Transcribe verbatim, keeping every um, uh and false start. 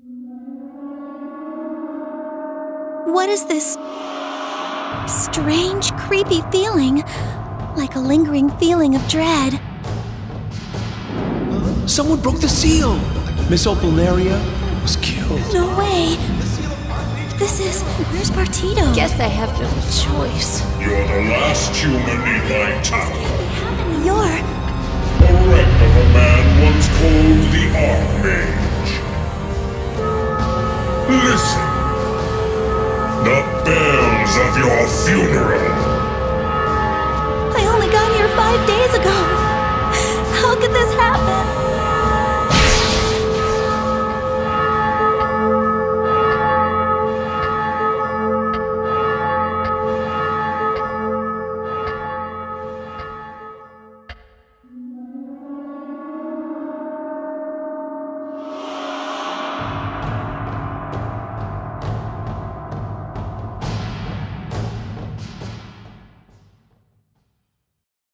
What is this strange, creepy feeling? Like a lingering feeling of dread. Uh, someone broke the seal! Miss Opalnaria was killed. No way! This is... Where's Partito? Guess I have no choice. You're the last human in my town. You're... A wreck of a man once called the Archmage. Listen. The bells of your funeral. I only got here five days ago. How could this happen?